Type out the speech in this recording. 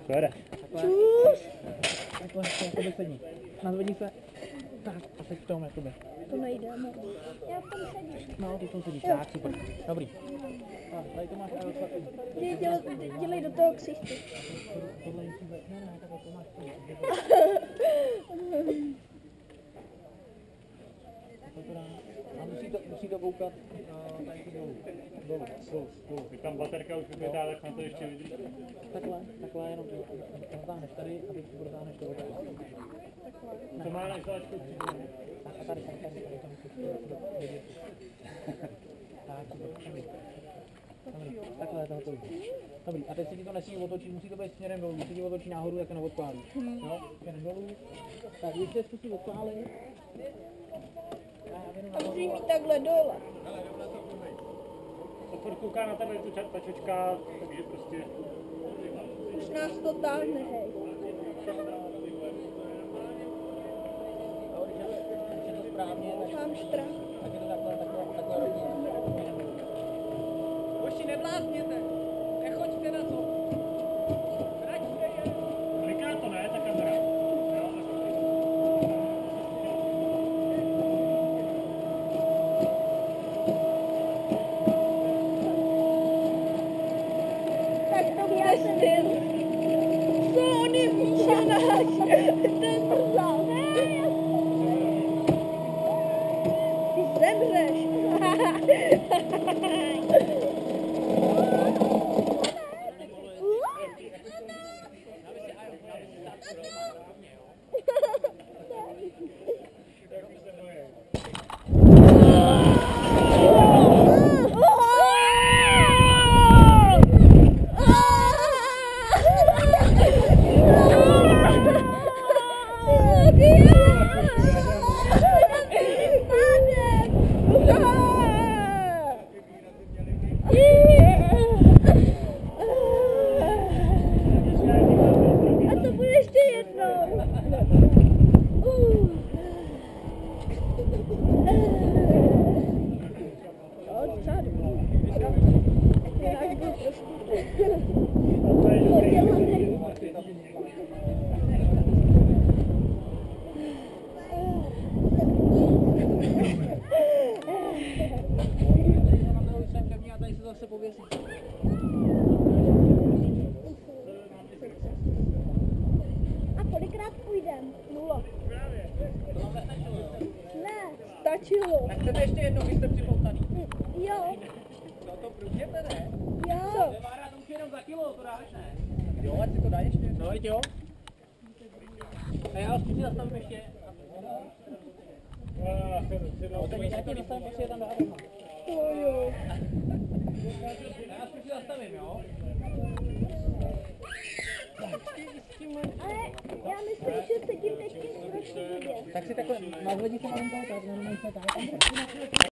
Bere. Čus. Takhle jakoby sedí. Nazvedí se. Tak, a teď v tom jakoby. To nejde, no. Já v tom sedím. No, ty v tom sedíš. Tak, super. Dobrý. A tady to máš špatný. Dělej do toho ksichty. Tohle musí být. Ne, takhle to máš špatný. A musí to koukat tady dolů. Když tam baterka už vypadá, tak na to ještě vydrží. Takhle jenom zatáhneš tady a teď si protáhneš to. To má na žláčku přijde. A tady. Takhle je to hotový. Dobrý, a teď se ti to nesmí otočit, musí to být směrem dolů, když se ti otočí nahoru, tak to neodpálí. Jo, směrem dolů. Tak, když se zkusí odpálit. A musí mít takhle dole. To furt kouká na tebe, tu tačočka, takže prostě... Už nás to táhne, hej. Když je to správně, Mám strach. tak je to takhle rovně. Hoši, nevlázněte, nechoďte na to. Vraťte je. Kliká to, ne, ta kamera? Tak to bude styl. Sony Míšanáš. Ten mrzal. Ty zemřeš. A to bude ještě jednou. Tady se zase pověsí. A kolikrát půjdem? 0. Ne, stačilo. Tak chcete ještě jednou, vy jste připoutaný. Jo, No to průžděte, ne? jo. Vára, to už jenom za kilo, to dáš, ne? Jo, ať si to dá ještě. No, ať jo. A já ho zkusím zastavit ještě. No, teď já tě dostavím, prostě je tam dát. To jo. Já zkusím zastavím, jo? Ale já myslím, že se tím teď strašně blbě. Tak si takhle nazvedí se malinko, tak normálně se tak.